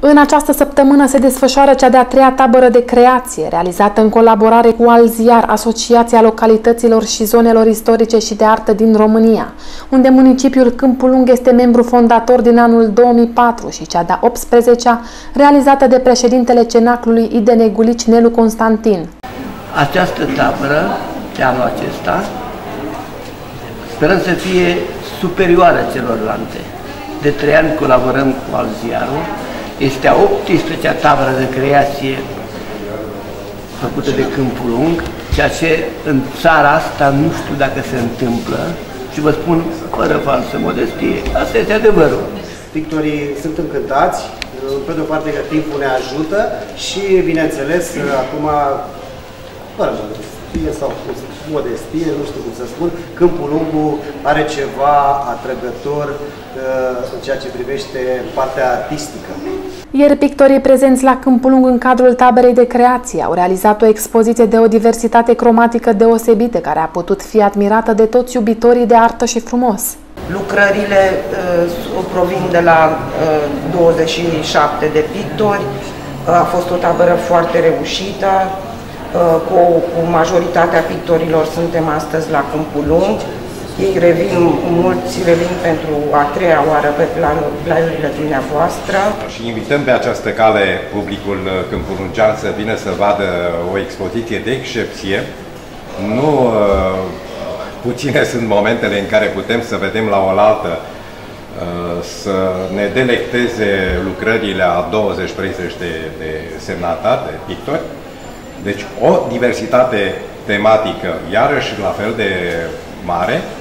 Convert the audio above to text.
În această săptămână se desfășoară cea de-a treia tabără de creație, realizată în colaborare cu Alziar, Asociația Localităților și Zonelor Istorice și de Artă din România, unde municipiul Câmpul Lung este membru fondator din anul 2004 și cea de-a 18-a, realizată de președintele Cenaclului Idene Gulici Nelu Constantin. Această tabără, de anul acesta, sperăm să fie superioară celorlalte. De 3 ani colaborăm cu Alziarul. Este a 18-a tabără de creație făcută de Câmpul Lung, ceea ce în țara asta nu știu dacă se întâmplă și vă spun fără falsă modestie, asta este adevărul. Pictorii sunt încântați, pe de o parte că timpul ne ajută și, bineînțeles, acum, fără modestie sau modestie, nu știu cum să spun, Câmpul Lung are ceva atrăgător în ceea ce privește partea artistică. Ieri pictorii prezenți la Câmpul Lung în cadrul taberei de creație au realizat o expoziție de o diversitate cromatică deosebită, care a putut fi admirată de toți iubitorii de artă și frumos. Lucrările provin de la 27 de pictori. A fost o tabără foarte reușită. Cu majoritatea pictorilor suntem astăzi la Câmpul Lung. Ei revin, mulți revin pentru a treia oară pe planurile dumneavoastră. Și invităm pe această cale publicul câmpulungean să vină să vadă o expoziție de excepție. Nu puține sunt momentele în care putem să vedem la oaltă, să ne delecteze lucrările a 20-30 de semnatari, de pictori. Deci o diversitate tematică, iarăși la fel de mare,